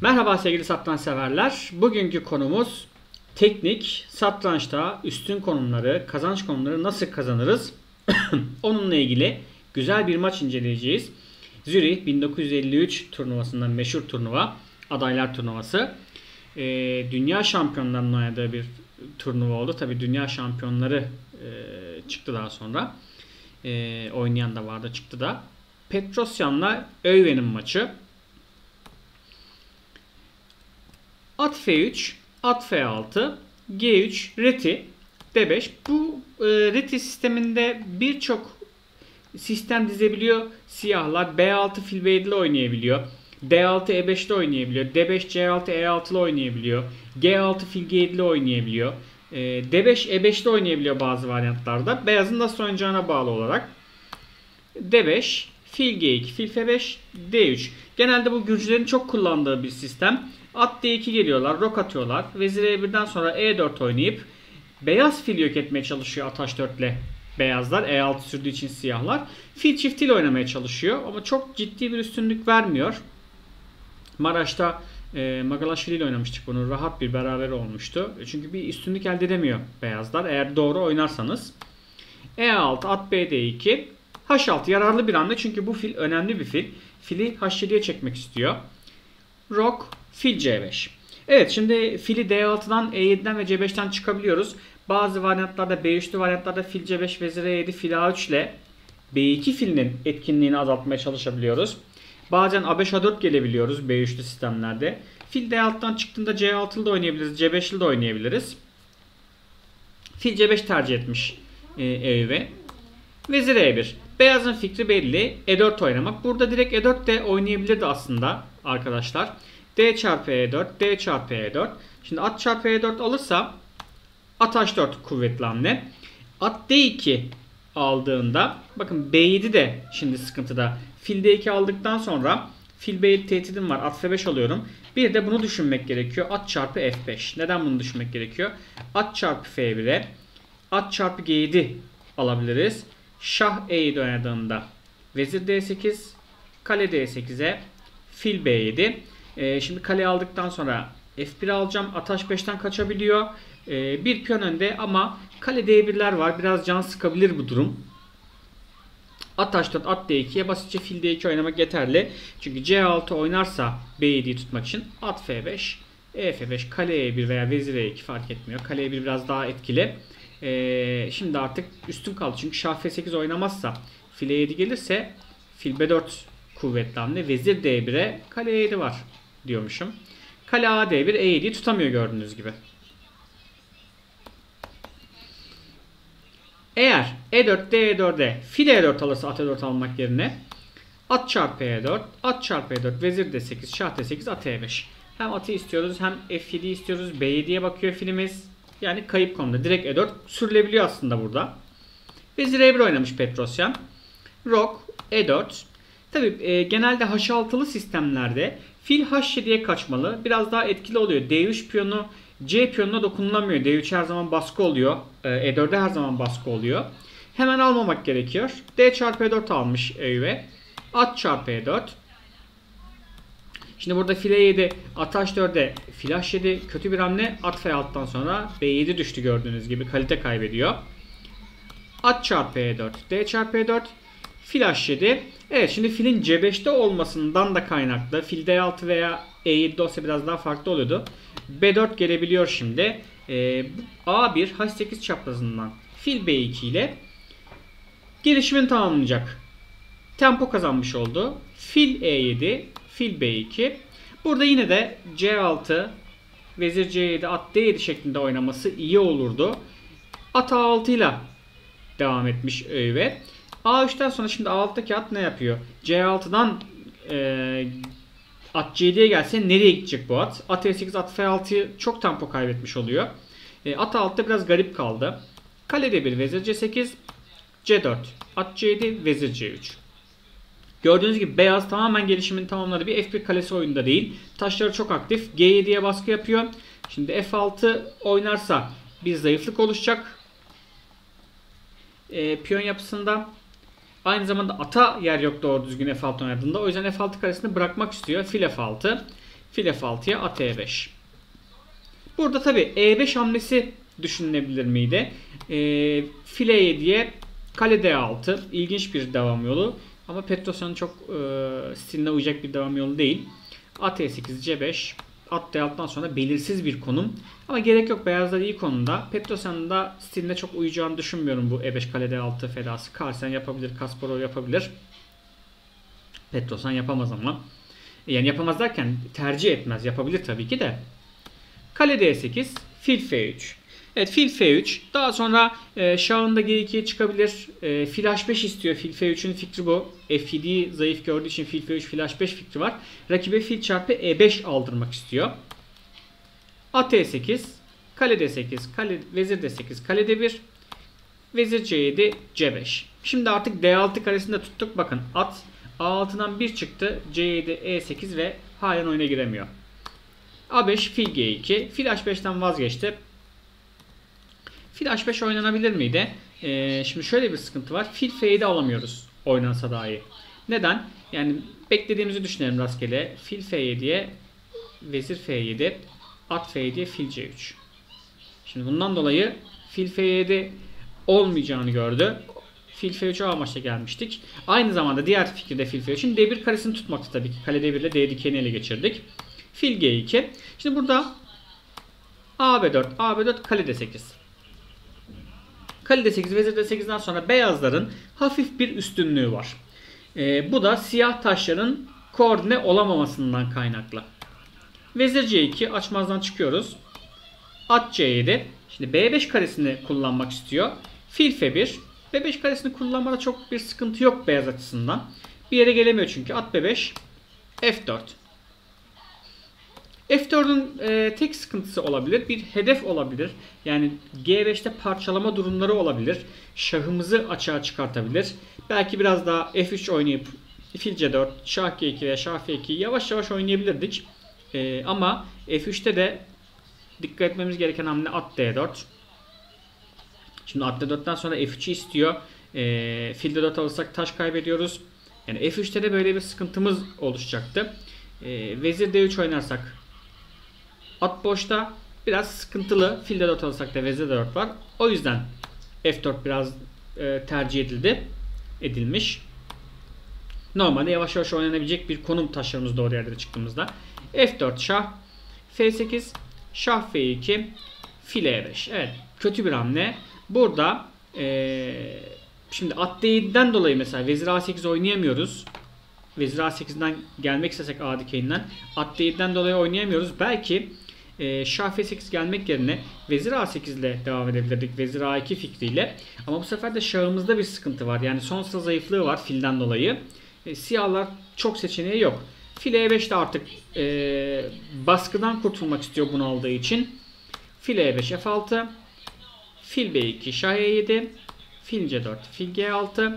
Merhaba sevgili satranç severler. Bugünkü konumuz teknik, satrançta üstün konumları, kazanç konumları nasıl kazanırız? Onunla ilgili güzel bir maç inceleyeceğiz. Zürih 1953 turnuvasından meşhur turnuva, adaylar turnuvası. Dünya şampiyonlarının oynadığı bir turnuva oldu. Tabii dünya şampiyonları çıktı daha sonra. Oynayan da vardı, çıktı da. Petrosyan'la Öyven'in maçı. At F3, at F6, G3, Reti, D5. Bu Reti sisteminde birçok sistem dizebiliyor. Siyahlar B6 fil B7 ile oynayabiliyor. D6 E5 ile oynayabiliyor. D5 C6 E6 ile oynayabiliyor. G6 fil G7 ile oynayabiliyor. D5 E5 ile oynayabiliyor bazı varyantlarda. Beyazın nasıl oynayacağına bağlı olarak. D5, fil G2, fil F5, D3. Genelde bu Gürcülerin çok kullandığı bir sistem. At D2 geliyorlar, rok atıyorlar. Vezir E1'den sonra E4 oynayıp beyaz fil yok etmeye çalışıyor at H4 ile beyazlar. E6 sürdüğü için siyahlar. Fil çiftiyle oynamaya çalışıyor ama çok ciddi bir üstünlük vermiyor. Maraş'ta Magalaşvili ile oynamıştık bunu. Rahat bir beraber olmuştu. Çünkü bir üstünlük elde edemiyor beyazlar eğer doğru oynarsanız. E6, at B2, H6 yararlı bir hamle çünkü bu fil önemli bir fil. Fili H7'ye çekmek istiyor. Rok, fil C5. Evet, şimdi fili D6'dan, E7'den ve C5'ten çıkabiliyoruz. Bazı varyantlarda, B3'lü varyantlarda fil C5, vezir E7, fil A3 ile B2 filinin etkinliğini azaltmaya çalışabiliyoruz. Bazen A5, A4 gelebiliyoruz B3'lü sistemlerde. Fil D6'dan çıktığında C6'lı da oynayabiliriz, C5'li de oynayabiliriz. Fil C5 tercih etmiş Eyüp'e. Vezir E1. Beyazın fikri belli. E4 oynamak. Burada direkt E4 de oynayabilirdi aslında arkadaşlar. D çarpı E4, D çarpı E4. Şimdi at çarpı E4 alırsa at H4 kuvvetli hamle. At D2 aldığında bakın B7 de şimdi sıkıntıda. Fil D2 aldıktan sonra fil B7 tehdidim var. At F5 alıyorum. Bir de bunu düşünmek gerekiyor. At çarpı F5. Neden bunu düşünmek gerekiyor? At çarpı F1'e at çarpı G7 alabiliriz. Şah E7 oynadığında vezir D8, kale D8'e fil B7. Şimdi kale aldıktan sonra F1 alacağım. At H5'ten kaçabiliyor. Bir piyon önde ama kale D1'ler var. Biraz can sıkabilir bu durum. At H4, at D2'ye basitçe fil D2 oynamak yeterli. Çünkü C6 oynarsa B7'yi tutmak için at F5, E F5, kale E1 veya vezir E2 fark etmiyor. Kale E1 biraz daha etkili. Şimdi artık üstün kaldı. Çünkü şah F8 oynamazsa fil E7 gelirse fil B4 kuvvetli hamle. Vezir D1'e kale E7 var diyormuşum. Kale A D1 E7'yi tutamıyor gördüğünüz gibi. Eğer E4 D4'e fil E4 alırsa at E4 almak yerine at çarpı E4, at çarpı E4, vezir D8, şah D8, at E5. Hem atı istiyoruz hem F7 istiyoruz. B7'ye bakıyor filimiz. Yani kayıp konuda. Direkt E4 sürülebiliyor aslında burada. Vezir E1 oynamış Petrosyan. Rok, E4. Tabi genelde H6'lı sistemlerde fil H7'ye kaçmalı. Biraz daha etkili oluyor. D3 piyonu C piyonuna dokunulamıyor. D3 her zaman baskı oluyor. E4'de her zaman baskı oluyor. Hemen almamak gerekiyor. D çarpı E4 almış Eyüp'e. At çarpı E4. Şimdi burada fil E7, at H4'e fil H7 kötü bir hamle. At F6'dan sonra B7 düştü gördüğünüz gibi. Kalite kaybediyor. At çarpı E4, D çarpı E4, fil H7. Evet, şimdi filin C5'te olmasından da kaynaklı. Fil D6 veya E7'de olsa biraz daha farklı oluyordu. B4 gelebiliyor şimdi. A1 H8 çaprazından fil B2 ile gelişimin tamamlanacak. Tempo kazanmış oldu. Fil E7, fil B2. Burada yine de C6, vezir C7, at D7 şeklinde oynaması iyi olurdu. At A6 ile devam etmiş Eyüp'e. A3'ten sonra şimdi A6'daki at ne yapıyor? C6'dan at C7'ye gelse nereye gidecek bu at? At E8, at F6'yı çok tempo kaybetmiş oluyor. At A6'da biraz garip kaldı. Kale D1, vezir C8, C4, at C7, vezir C3. Gördüğünüz gibi beyaz tamamen gelişimini tamamladı. Bir F1 kalesi oyunda değil. Taşları çok aktif. G7'ye baskı yapıyor. Şimdi F6 oynarsa bir zayıflık oluşacak. Piyon yapısında. Aynı zamanda ata yer yok doğru düzgün F6 oynadığında. O yüzden F6 karesini bırakmak istiyor. Fil F6. Fil F6'ya at E5. Burada tabi E5 hamlesi düşünülebilir miydi? Fil E7'ye kale D6. İlginç bir devam yolu. Ama Petrosyan'ın çok stiline uyacak bir devam yolu değil. At E8, C5. At D6'dan sonra belirsiz bir konum. Ama gerek yok. Beyazlar iyi konumda. Petrosyan'ın da stiline çok uyacağını düşünmüyorum bu E5 kale D6 fedası. Carlsen yapabilir. Kasparov yapabilir. Petrosyan yapamaz ama. Yani yapamaz derken tercih etmez. Yapabilir tabii ki de. Kale D8. Fil F3. Evet, fil F3. Daha sonra şahında G2'ye çıkabilir. Fil H5 istiyor. Fil F3'ün fikri bu. F7'yi zayıf gördüğü için fil F3, fil H5 fikri var. Rakibe fil çarpı E5 aldırmak istiyor. At E8. Kale D8. Vezir D8. Kale D1. Vezir C7. C5. Şimdi artık D6 karesini de tuttuk. Bakın at A6'dan 1 çıktı. C7, E8 ve halen oyuna giremiyor. A5, fil G2. Fil H5'ten vazgeçti. Fil H5 oynanabilir miydi? Şimdi şöyle bir sıkıntı var. Fil F7 alamıyoruz oynansa dahi. Neden? Yani beklediğimizi düşünelim rastgele. Fil F7'ye vezir F7, at F7'ye fil C3. Şimdi bundan dolayı fil F7 olmayacağını gördü. Fil F3'e amaçla gelmiştik. Aynı zamanda diğer fikirde fil F3'ün D1 karesini tutmaktı tabii ki. Kale D1 ile D dikeni ele geçirdik. Fil G2. Şimdi burada AB4, kale D8. Kale D8, vezir D8'den sonra beyazların hafif bir üstünlüğü var. Bu da siyah taşların koordine olamamasından kaynaklı. Vezir C2 açmazdan çıkıyoruz. At C7. Şimdi B5 karesini kullanmak istiyor. Fil F1. B5 karesini kullanmada çok bir sıkıntı yok beyaz açısından. Bir yere gelemiyor çünkü. At B5. F4. F4'ün tek sıkıntısı olabilir. Bir hedef olabilir. Yani G5'te parçalama durumları olabilir. Şahımızı açığa çıkartabilir. Belki biraz daha F3 oynayıp fil C4, şah G2 veya şah F2 yavaş yavaş oynayabilirdik. Ama F3'te de dikkat etmemiz gereken hamle at D4. Şimdi at D4'ten sonra F3'ü istiyor. Fil D4 alırsak taş kaybediyoruz. Yani F3'te de böyle bir sıkıntımız oluşacaktı. Vezir D3 oynarsak at boşta biraz sıkıntılı. Fil D4 alırsak da vezir D4 var. O yüzden F4 biraz tercih edilmiş. Normalde yavaş yavaş oynanabilecek bir konum taşlarımız doğru yerlere çıktığımızda. F4 şah, F8, şah F2, fil E5. Evet, kötü bir hamle. Burada şimdi at D7'den dolayı mesela vezir A8 oynayamıyoruz. Vezir A8'den gelmek istesek A dikeyinden at D7'den dolayı oynayamıyoruz. Belki şah F8 gelmek yerine vezir A8 ile devam edebilirdik. Vezir A2 fikriyle. Ama bu sefer de şahımızda bir sıkıntı var. Yani son sıra zayıflığı var filden dolayı. Siyahlar çok seçeneği yok. Fil E5 de artık baskıdan kurtulmak istiyor bunu aldığı için. Fil E5 F6. Fil B2 şah E7. Fil C4 fil G6.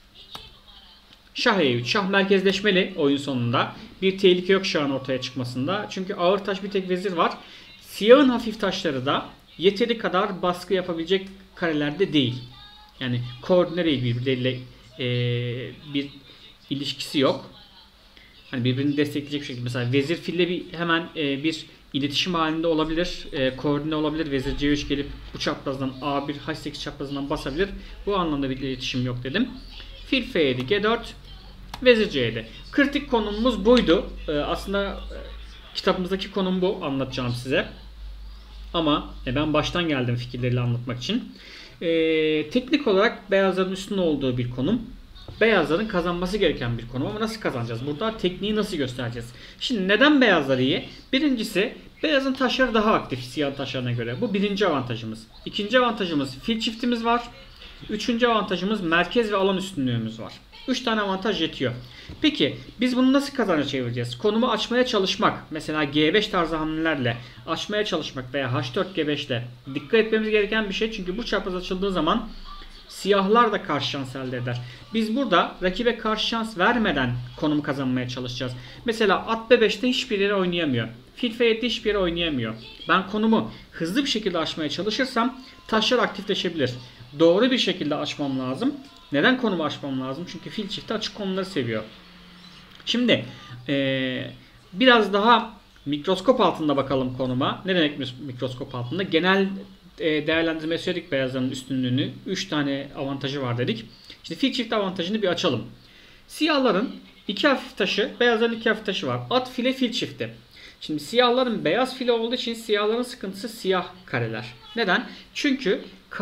Şah E3. Şah merkezleşmeli oyun sonunda. Bir tehlike yok şahın ortaya çıkmasında. Çünkü ağır taş bir tek vezir var. Siyahın hafif taşları da yeteri kadar baskı yapabilecek karelerde değil. Yani koordine değil, birbirleriyle bir ilişkisi yok. Hani birbirini destekleyecek şekilde. Mesela vezir fille hemen bir iletişim halinde olabilir. Koordine olabilir. Vezir C3 gelip bu çaprazdan A1 H8 çaprazından basabilir. Bu anlamda bir iletişim yok dedim. Fil F7 G4 vezir C7. Kritik konumumuz buydu. Aslında kitabımızdaki konum bu. Anlatacağım size. Ama ben baştan geldim fikirleriyle anlatmak için. Teknik olarak beyazların üstün olduğu bir konum. Beyazların kazanması gereken bir konu ama nasıl kazanacağız? Burada tekniği nasıl göstereceğiz? Şimdi neden beyazlar iyi? Birincisi beyazın taşları daha aktif siyah taşlarına göre. Bu birinci avantajımız. İkinci avantajımız fil çiftimiz var. Üçüncü avantajımız merkez ve alan üstünlüğümüz var. 3 tane avantaj yetiyor. Peki biz bunu nasıl kazanca çevireceğiz? Konumu açmaya çalışmak. Mesela G5 tarzı hamlelerle açmaya çalışmak veya H4 G5 ile dikkat etmemiz gereken bir şey. Çünkü bu çapraz açıldığı zaman siyahlar da karşı şans elde eder. Biz burada rakibe karşı şans vermeden konum kazanmaya çalışacağız. Mesela at B5'te hiçbir yere oynayamıyor. Fil F7'de hiçbir yere oynayamıyor. Ben konumu hızlı bir şekilde açmaya çalışırsam taşlar aktifleşebilir. Doğru bir şekilde açmam lazım. Neden konumu açmam lazım? Çünkü fil çifti açık konuları seviyor. Şimdi biraz daha Mikroskop altında bakalım konuma. Ne demek mikroskop altında? Genel değerlendirme söyledik beyazların üstünlüğünü. 3 tane avantajı var dedik. Şimdi fil çift avantajını bir açalım. Siyahların 2 hafif taşı, beyazların 2 hafif taşı var. At file fil çifti. Şimdi siyahların beyaz file olduğu için siyahların sıkıntısı siyah kareler. Neden? Çünkü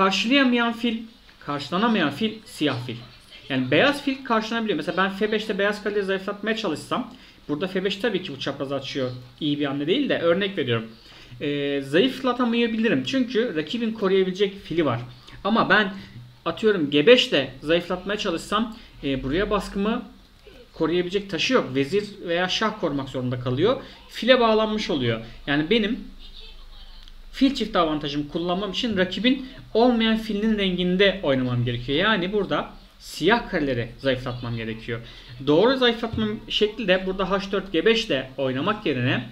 karşılanamayan fil siyah fil. Yani beyaz fil karşılanabiliyor. Mesela ben F5'te beyaz kareleri zayıflatmaya çalışsam, burada F5 tabii ki bu çaprazı açıyor. İyi bir hamle değil de örnek veriyorum. Zayıflatamayabilirim. Çünkü rakibin koruyabilecek fili var. Ama ben atıyorum G5'te zayıflatmaya çalışsam buraya baskımı koruyabilecek taşı yok. Vezir veya şah korumak zorunda kalıyor. File bağlanmış oluyor. Yani benim fil çifti avantajımı kullanmam için rakibin olmayan filinin renginde oynamam gerekiyor. Yani burada siyah kareleri zayıflatmam gerekiyor. Doğru zayıflatma şekli de burada H4 G5 ile oynamak yerine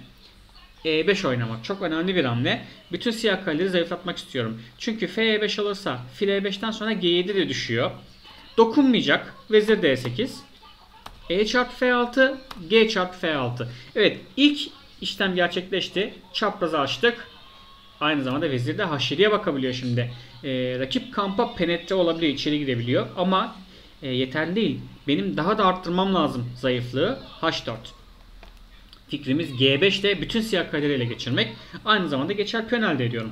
E5 oynamak. Çok önemli bir hamle. Bütün siyah kareleri zayıflatmak istiyorum. Çünkü F5 alırsa fil E5'ten sonra G7 de düşüyor. Dokunmayacak. Vezir D8. E çarpı F6, G çarpı F6. Evet, ilk işlem gerçekleşti. Çaprazı açtık. Aynı zamanda vezir de H7'ye bakabiliyor şimdi. Rakip kampa penetre olabiliyor, içeri girebiliyor. Ama yeterli değil. Benim daha da arttırmam lazım zayıflığı. H4. Fikrimiz G5'te bütün siyah kareleri ele geçirmek. Aynı zamanda geçer piyon elde ediyorum.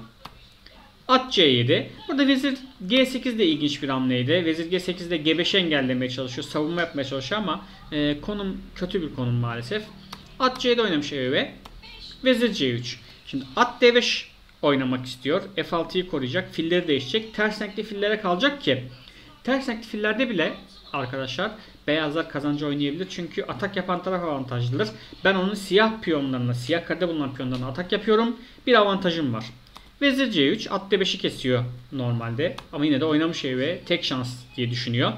At C7. Burada vezir G8 de ilginç bir hamleydi. Vezir G8'de G5'i engellemeye çalışıyor. Savunma yapmaya çalışıyor ama konum kötü bir konum maalesef. At C7 oynamış ve vezir C3. Şimdi at D5 oynamak istiyor. F6'yı koruyacak. Filleri değişecek. Ters renkli fillere kalacak ki ters renkli fillerde bile arkadaşlar beyazlar kazancı oynayabilir. Çünkü atak yapan taraf avantajlıdır. Ben onun siyah piyonlarına, siyah karede bulunan piyonlarına atak yapıyorum. Bir avantajım var. Vezir C3 at D5'i kesiyor normalde. Ama yine de oynamış ve tek şans diye düşünüyor.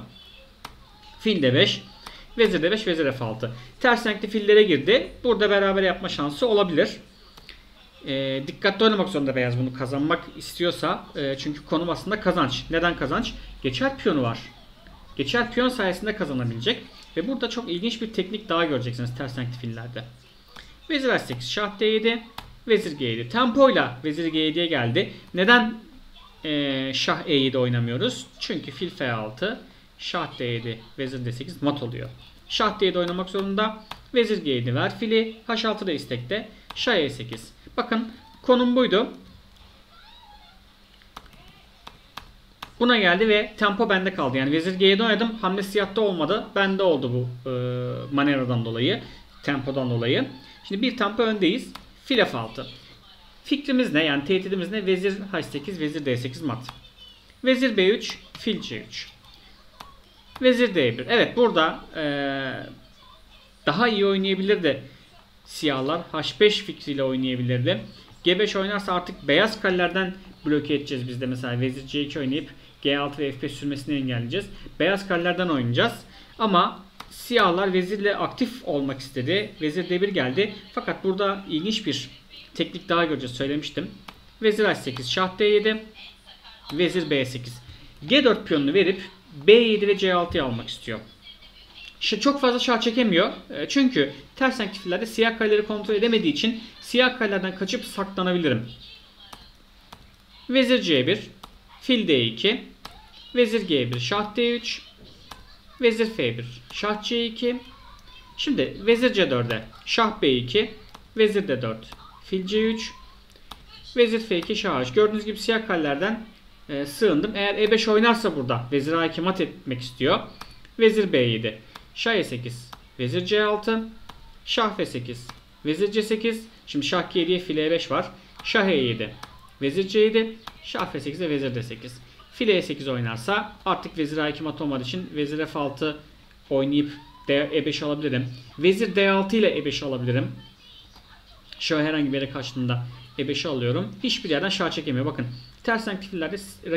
Fil D5. Vezir D5, vezir F6. Ters renkli fillere girdi. Burada beraber yapma şansı olabilir. Dikkatli oynamak zorunda beyaz bunu kazanmak istiyorsa. Çünkü konum aslında kazanç. Neden kazanç? Geçer piyonu var. Geçer piyon sayesinde kazanabilecek. Ve burada çok ilginç bir teknik daha göreceksiniz ters renkli fillerde. Vezir H8, şah D7, vezir G7. Tempoyla vezir G7'ye geldi. Neden şah E7 oynamıyoruz? Çünkü fil F6, şah D7, vezir D8 mat oluyor. Şah D7 oynamak zorunda. Vezir G7 ver fili. H6 da istekte. Şah E8. Bakın konum buydu. Buna geldi ve tempo bende kaldı. Yani vezir G7 oynadım. Hamle siyahta olmadı. Bende oldu bu manevradan dolayı. Tempodan dolayı. Şimdi bir tempo öndeyiz. Fil F6. Fikrimiz ne? Yani tehdidimiz ne? Vezir H8, vezir D8 mat. Vezir B3, fil C3. Vezir D1. Evet burada daha iyi oynayabilirdi siyahlar. H5 fikriyle oynayabilirdi. G5 oynarsa artık beyaz kalelerden bloke edeceğiz biz de. Mesela vezir C2 oynayıp G6 ve F5 sürmesini engelleyeceğiz. Beyaz kalelerden oynayacağız. Ama siyahlar vezirle aktif olmak istedi. Vezir D1 geldi. Fakat burada ilginç bir teknik daha göreceğiz. Söylemiştim. Vezir H8, şah D7, vezir B8. G4 piyonunu verip B7 ve C6'yı almak istiyor. Çok fazla şah çekemiyor. Çünkü ters renkli fillerde siyah kareleri kontrol edemediği için siyah karelerden kaçıp saklanabilirim. Vezir C1, fil D2, vezir G1, şah D3, vezir F1, şah C2. Şimdi vezir C4'e şah B2, vezir D4, fil C3, vezir F2, şah H. Gördüğünüz gibi siyah karelerden sığındım. Eğer E5 oynarsa burada vezir A2 mat etmek istiyor. Vezir B7, şah E8, vezir C6, şah F8, vezir C8. Şimdi şah G7'ye fil E5 var. Şah E7, vezir C7, şah F8 ve vezir D8. Fil E8 oynarsa artık vezir A2 mat olmadığı için vezir F6 oynayıp E5 alabilirim. Vezir D6 ile E5 alabilirim. Şah herhangi bir yere kaçtığında E5'i alıyorum. Hiçbir yerden şah çekemiyor. Bakın ters renkli fillerde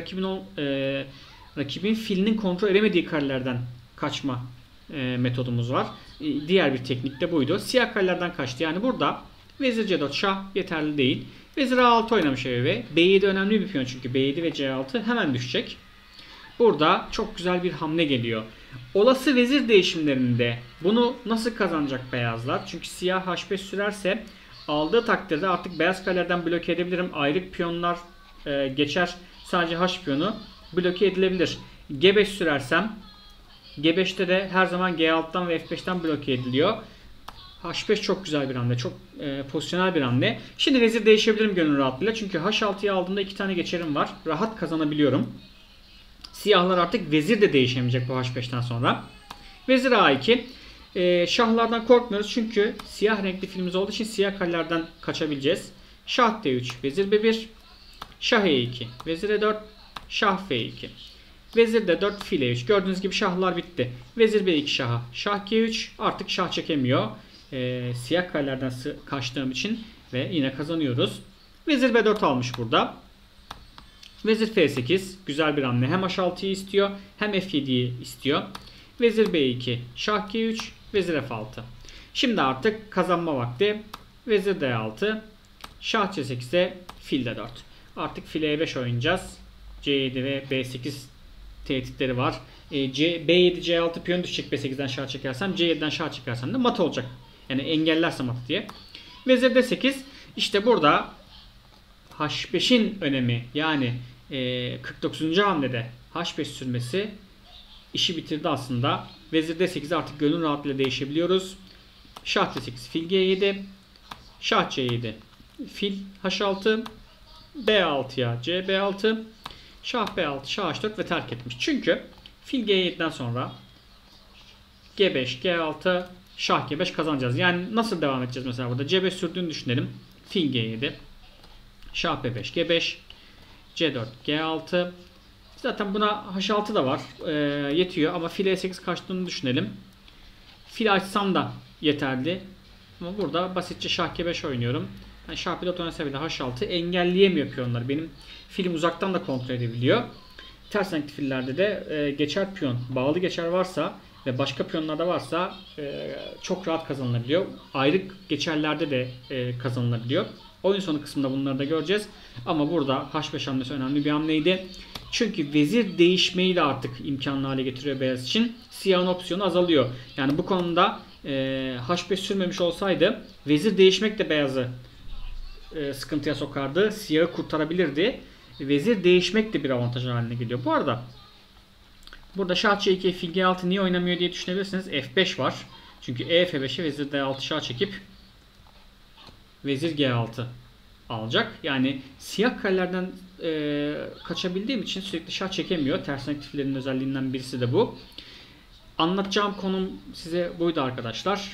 rakibin filinin kontrol edemediği karelerden kaçma metodumuz var. Diğer bir teknik de buydu. Siyah karelerden kaçtı. Yani burada vezir C4 şah yeterli değil. Vezir A6 oynamış ve B7 önemli bir piyon çünkü B7 ve C6 hemen düşecek. Burada çok güzel bir hamle geliyor. Olası vezir değişimlerinde bunu nasıl kazanacak beyazlar? Çünkü siyah H5 sürerse aldığı takdirde artık beyaz kalelerden bloke edebilirim. Ayrık piyonlar geçer. Sadece H piyonu bloke edilebilir. G5 sürersem G5'te de her zaman G6'dan ve F5'ten bloke ediliyor. H5 çok güzel bir hamle. Çok pozisyonel bir hamle. Şimdi vezir değişebilirim gönül rahatlığıyla. Çünkü H6'yı aldığımda 2 tane geçerim var. Rahat kazanabiliyorum. Siyahlar artık vezir de değişemeyecek bu H5'ten sonra. Vezir A2. Şahlardan korkmuyoruz çünkü siyah renkli filmimiz olduğu için siyah kalelerden kaçabileceğiz. Şah D3, vezir B1, şah E2, vezir E4, şah F2. Vezir D4, fil E3. Gördüğünüz gibi şahlar bitti. Vezir B2 şaha, şah G3. Artık şah çekemiyor. Siyah kalelerden kaçtığım için ve yine kazanıyoruz. Vezir B4 almış burada. Vezir F8 güzel bir hamle. Hem H6'yı istiyor hem F7'yi istiyor. Vezir B2, şah G3, vezir F6. Şimdi artık kazanma vakti. Vezir D6, şah C8'e fil D4. Artık fil E5 oynayacağız. C7 ve B8 tehditleri var. B7 C6 piyon düşecek B8'den şah çekersem. C7'den şah çekersem de mat olacak. Yani engellerse mat diye. Vezir D8. İşte burada H5'in önemi, yani 49. hamlede H5 sürmesi işi bitirdi aslında. Vezir D8'e artık gönül rahatlığıyla değişebiliyoruz. Şah D8, fil G7, şah C7, fil H6, B6'ya C B6, şah B6, şah H4 ve terk etmiş. Çünkü fil G7'den sonra G5, G6, şah G5 kazanacağız. Yani nasıl devam edeceğiz mesela burada? C5 sürdüğünü düşünelim. Fil G7, şah B5, G5, C4, G6. Zaten buna H6 da var. Yetiyor ama fil E8 kaçtığını düşünelim. Fil açsam da yeterli. Ama burada basitçe şah G5 oynuyorum. Yani şah pilot oynasa bile H6 engelleyemiyor piyonları. Benim filim uzaktan da kontrol edebiliyor. Ters renkli fillerde de geçer piyon, bağlı geçer varsa ve başka piyonlarda varsa çok rahat kazanılabiliyor. Ayrık geçerlerde de kazanılabiliyor. Oyun sonu kısmında bunları da göreceğiz. Ama burada H5 hamlesi önemli bir hamleydi. Çünkü vezir değişmeyi de artık imkanlı hale getiriyor beyaz için. Siyahın opsiyonu azalıyor. Yani bu konuda H5 sürmemiş olsaydı vezir değişmek de beyazı sıkıntıya sokardı. Siyahı kurtarabilirdi. Vezir değişmek de bir avantaj haline geliyor. Bu arada burada şah C2, fil G6 niye oynamıyor diye düşünebilirsiniz. F5 var. Çünkü F5'e vezir D6 şah çekip vezir G6 alacak. Yani siyah kalelerden kaçabildiğim için sürekli şah çekemiyor. Ters renkli fillerin özelliğinden birisi de bu. Anlatacağım konum size buydu arkadaşlar.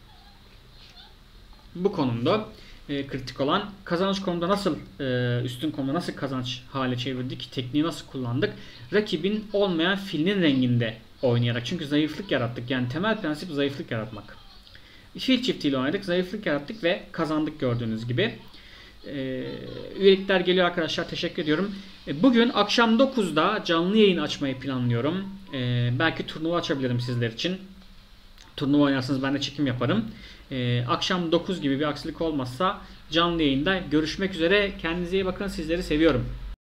Bu konumda kritik olan kazanç konumda nasıl üstün konumda nasıl kazanç hale çevirdik, tekniği nasıl kullandık, rakibin olmayan filinin renginde oynayarak, çünkü zayıflık yarattık. Yani temel prensip zayıflık yaratmak. Fil çiftiyle oynadık, zayıflık yarattık ve kazandık gördüğünüz gibi. Üyelikler geliyor arkadaşlar, teşekkür ediyorum. Bugün akşam 9'da canlı yayın açmayı planlıyorum. Belki turnuva açabilirim sizler için. Turnuva oynarsanız ben de çekim yaparım. Akşam 9 gibi bir aksilik olmazsa canlı yayında görüşmek üzere. Kendinize iyi bakın. Sizleri seviyorum.